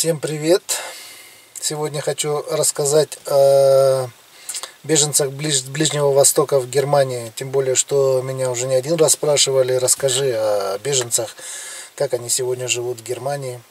Всем привет! Сегодня хочу рассказать о беженцах Ближнего Востока в Германии. Тем более, что меня уже не один раз спрашивали, расскажи о беженцах, как они сегодня живут в Германии.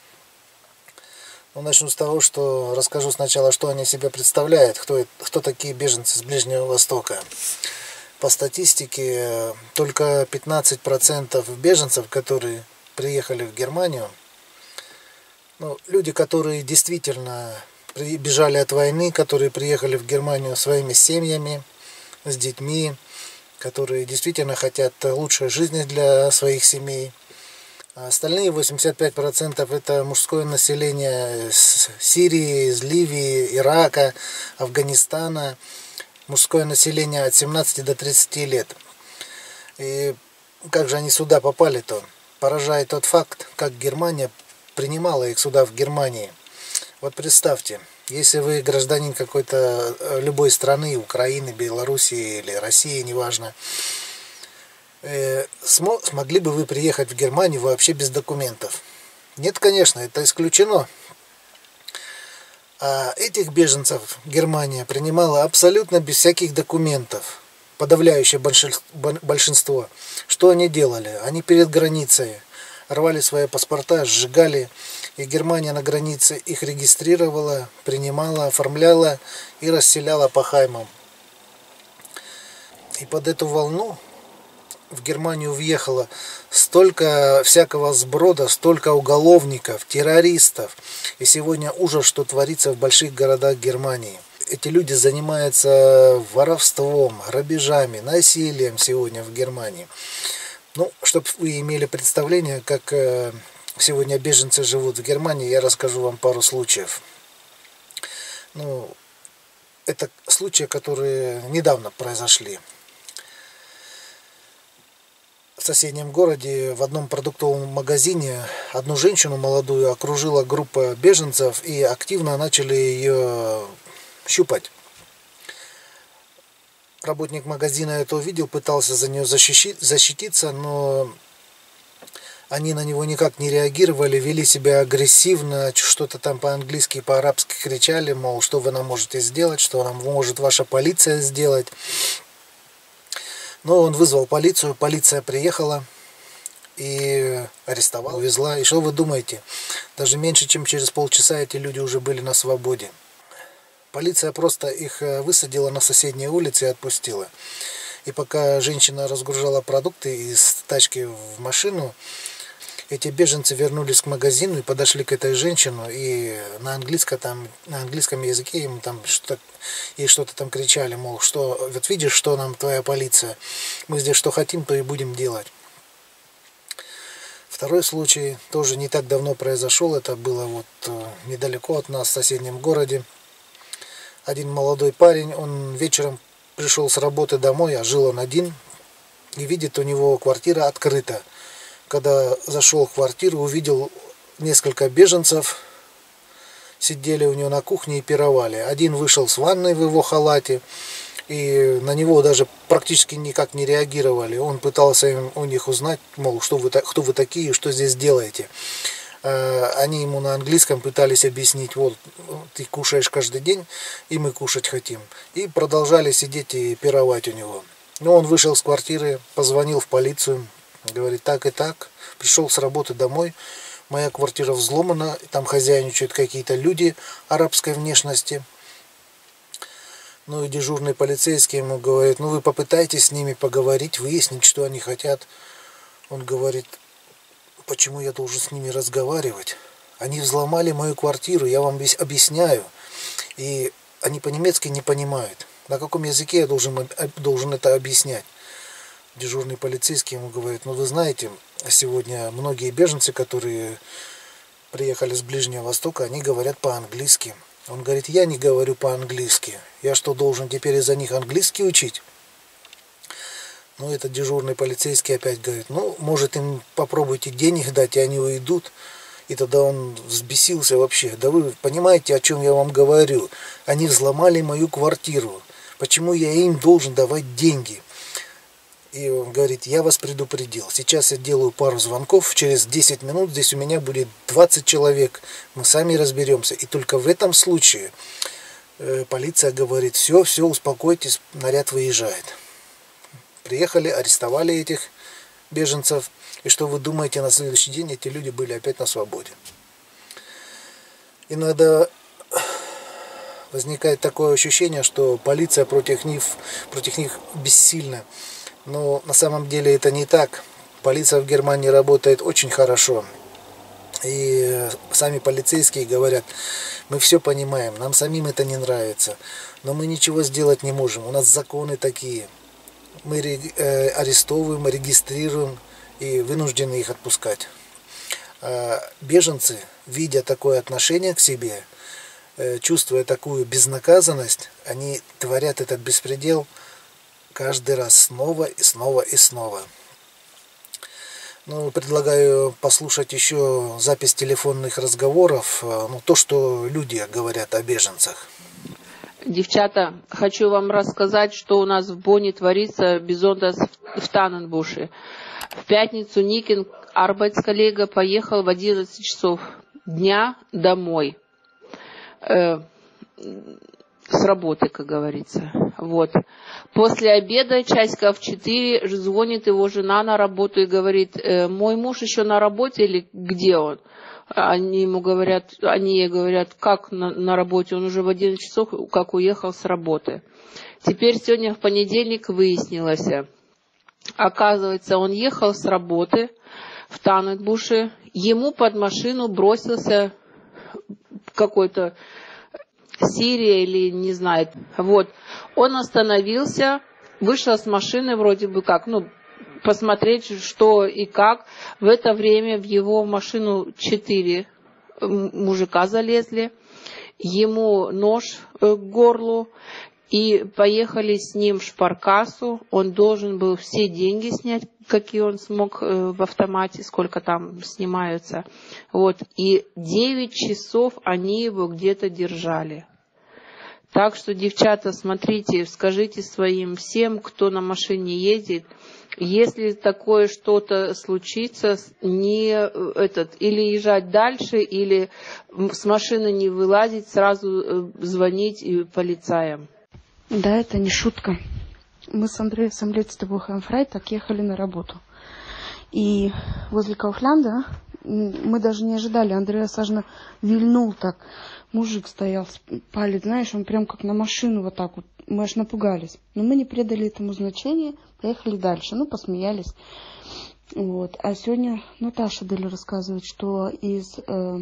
Начну с того, что расскажу сначала, что они себя представляют, кто такие беженцы с Ближнего Востока. По статистике, только 15% беженцев, которые приехали в Германию, люди, которые действительно бежали от войны, которые приехали в Германию своими семьями, с детьми, которые действительно хотят лучшей жизни для своих семей. А остальные 85% это мужское население из Сирии, из Ливии, Ирака, Афганистана. Мужское население от 17 до 30 лет. И как же они сюда попали-то? Поражает тот факт, как Германия принимала их сюда, в Германии. Вот представьте, если вы гражданин какой-то любой страны, Украины, Белоруссии или России, неважно, смогли бы вы приехать в Германию вообще без документов? Нет, конечно, это исключено. А этих беженцев Германия принимала абсолютно без всяких документов. Подавляющее большинство. Что они делали? Они перед границей рвали свои паспорта, сжигали, и Германия на границе их регистрировала, принимала, оформляла и расселяла по хаймам. И под эту волну в Германию въехало столько всякого сброда, столько уголовников, террористов. И сегодня ужас, что творится в больших городах Германии. Эти люди занимаются воровством, грабежами, насилием сегодня в Германии. Чтобы вы имели представление, как сегодня беженцы живут в Германии, я расскажу вам пару случаев. Это случаи, которые недавно произошли. В соседнем городе в одном продуктовом магазине одну женщину молодую окружила группа беженцев и активно начали ее щупать. Работник магазина это увидел, пытался за нее защититься, но они на него никак не реагировали, вели себя агрессивно, что-то там по-английски и по-арабски кричали, мол, что вы нам можете сделать, что нам может ваша полиция сделать. Но он вызвал полицию, полиция приехала и арестовала, увезла. И что вы думаете? Даже меньше, чем через полчаса эти люди уже были на свободе. Полиция просто их высадила на соседней улице и отпустила. И пока женщина разгружала продукты из тачки в машину, эти беженцы вернулись к магазину и подошли к этой женщине, и на английском языке ей что-то там кричали, мол, что вот видишь, что нам твоя полиция, мы здесь что хотим, то и будем делать. Второй случай тоже не так давно произошел, это было недалеко от нас, в соседнем городе. Один молодой парень, он вечером пришел с работы домой, а жил он один, и видит, у него квартира открыта. Когда зашел в квартиру, увидел несколько беженцев, сидели у него на кухне и пировали. Один вышел с ванной в его халате, и на него даже практически никак не реагировали. Он пытался у них узнать, мол, кто вы такие, что здесь делаете. Они ему на английском пытались объяснить, вот, ты кушаешь каждый день, и мы кушать хотим. И продолжали сидеть и пировать у него. Но он вышел с квартиры, позвонил в полицию, говорит, так и так, пришел с работы домой, моя квартира взломана, там хозяйничают какие-то люди арабской внешности. И дежурный полицейский ему говорит, вы попытайтесь с ними поговорить, выяснить, что они хотят. Он говорит, почему я должен с ними разговаривать? Они взломали мою квартиру, я вам объясняю. И они по-немецки не понимают. На каком языке я должен это объяснять? Дежурный полицейский ему говорит, вы знаете, сегодня многие беженцы, которые приехали с Ближнего Востока, они говорят по-английски. Он говорит, я не говорю по-английски. Я что, должен теперь из-за них английский учить? Этот дежурный полицейский опять говорит, может им попробуйте денег дать, и они уйдут. И тогда он взбесился вообще. Да вы понимаете, о чем я вам говорю? Они взломали мою квартиру. Почему я им должен давать деньги? И он говорит, я вас предупредил. Сейчас я делаю пару звонков, через 10 минут здесь у меня будет 20 человек. Мы сами разберемся. И только в этом случае полиция говорит, все, успокойтесь, наряд выезжает. Приехали, арестовали этих беженцев. И что вы думаете, на следующий день эти люди были опять на свободе. Иногда возникает такое ощущение, что полиция против них бессильна. Но на самом деле это не так. Полиция в Германии работает очень хорошо. И сами полицейские говорят, мы все понимаем, нам самим это не нравится, но мы ничего сделать не можем. У нас законы такие. Мы арестовываем, регистрируем и вынуждены их отпускать. Беженцы, видя такое отношение к себе, чувствуя такую безнаказанность, они творят этот беспредел каждый раз снова и снова и снова. Ну, предлагаю послушать еще запись телефонных разговоров, то, что люди говорят о беженцах. Девчата, хочу вам рассказать, что у нас в Бонне творится безотдых в Танненбуше. В пятницу Никин, арбайтсколлега, поехал в 11 часов дня домой. С работы, как говорится. Вот. После обеда, часиков 4, звонит его жена на работу и говорит, мой муж еще на работе или где он? Они ей говорят, как на работе, он уже в 11 часов, как уехал с работы. Теперь сегодня в понедельник выяснилось, оказывается, он ехал с работы в Танненбуше, ему под машину бросился какой-то Сирия или не знает. Вот. Он остановился, вышел с машины вроде бы как, посмотреть, что и как. В это время в его машину 4 мужика залезли, ему нож к горлу, и поехали с ним в шпаркассу. Он должен был все деньги снять, какие он смог в автомате, сколько там снимаются. Вот. И 9 часов они его где-то держали. Так что, девчата, смотрите, скажите своим всем, кто на машине ездит, если такое что-то случится, или езжать дальше, или с машины не вылазить, сразу звонить полицаям. Да, это не шутка. Мы с Андреасом letzte Woche am Freitag ехали на работу. И возле Кауфлянда мы даже не ожидали. Андреас аж вильнул так. Мужик стоял, палец, знаешь, он прям как на машину вот так вот. Мы аж напугались. Но мы не придали этому значения, поехали дальше. Посмеялись. Вот. А сегодня Наташа Дель рассказывает, что из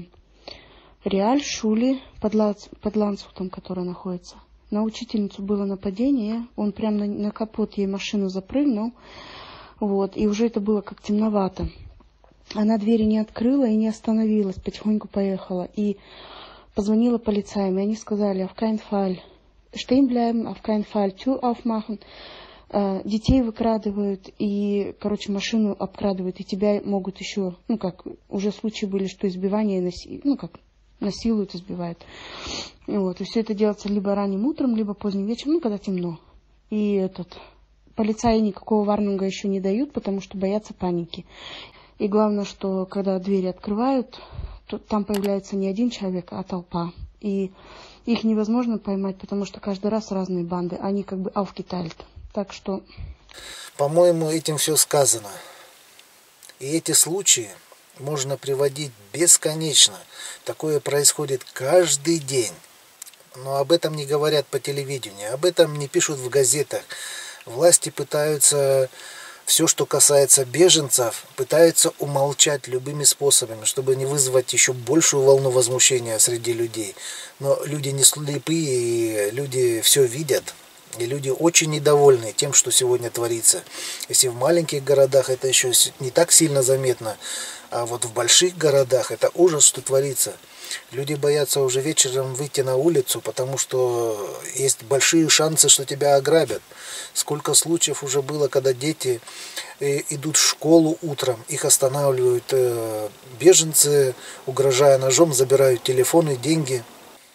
Реаль-Шули под Ланцхутом, которая находится, на учительницу было нападение. Он прям на капот ей машину запрыгнул. Вот. И уже это было как темновато. Она двери не открыла и не остановилась, потихоньку поехала. И позвонила полицаям, и они сказали, auf keinen Fall stehen bleiben, auf keinen Fall Tür aufmachen. Детей выкрадывают, и, машину обкрадывают, и тебя могут еще, уже случаи были, что избивание, насилуют, избивают. Вот, и все это делается либо ранним утром, либо поздним вечером, когда темно. И полицаи никакого варнинга еще не дают, потому что боятся паники. И главное, что когда двери открывают, то там появляется не один человек, а толпа. И их невозможно поймать, потому что каждый раз разные банды. Они как бы aufgeteilt. Так что... По-моему, этим все сказано. И эти случаи можно приводить бесконечно. Такое происходит каждый день. Но об этом не говорят по телевидению, об этом не пишут в газетах. Власти пытаются... Все, что касается беженцев, пытаются умолчать любыми способами, чтобы не вызвать еще большую волну возмущения среди людей. Но люди не слепые, и люди все видят. И люди очень недовольны тем, что сегодня творится. Если в маленьких городах это еще не так сильно заметно, а вот в больших городах это ужас, что творится. Люди боятся уже вечером выйти на улицу, потому что есть большие шансы, что тебя ограбят. Сколько случаев уже было, когда дети идут в школу утром, их останавливают беженцы, угрожая ножом, забирают телефоны, деньги.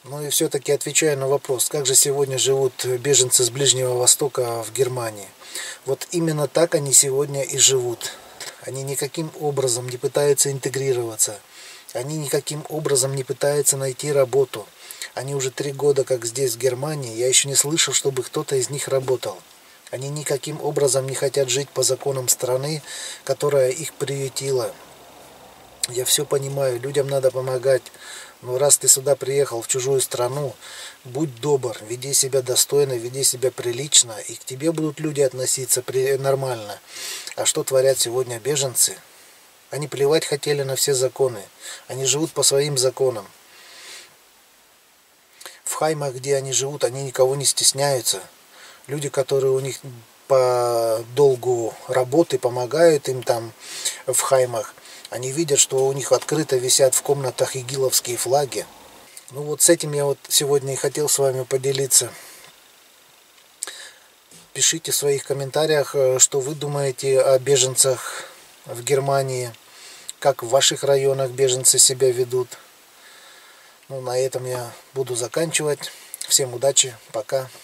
Ну и все-таки отвечаю на вопрос, как же сегодня живут беженцы с Ближнего Востока в Германии. Вот именно так они сегодня и живут. Они никаким образом не пытаются интегрироваться. Они никаким образом не пытаются найти работу. Они уже 3 года как здесь, в Германии. Я еще не слышал, чтобы кто-то из них работал. Они никаким образом не хотят жить по законам страны, которая их приютила. Я все понимаю, людям надо помогать. Но раз ты сюда приехал, в чужую страну, будь добр, веди себя достойно, веди себя прилично, и к тебе будут люди относиться нормально. А что творят сегодня беженцы? Они плевать хотели на все законы. Они живут по своим законам. В хаймах, где они живут, они никого не стесняются. Люди, которые у них по долгу работы помогают им там в хаймах, они видят, что у них открыто висят в комнатах игиловские флаги. Ну вот с этим я вот сегодня и хотел с вами поделиться. Пишите в своих комментариях, что вы думаете о беженцах в Германии, как в ваших районах беженцы себя ведут. Ну, на этом я буду заканчивать. Всем удачи, пока.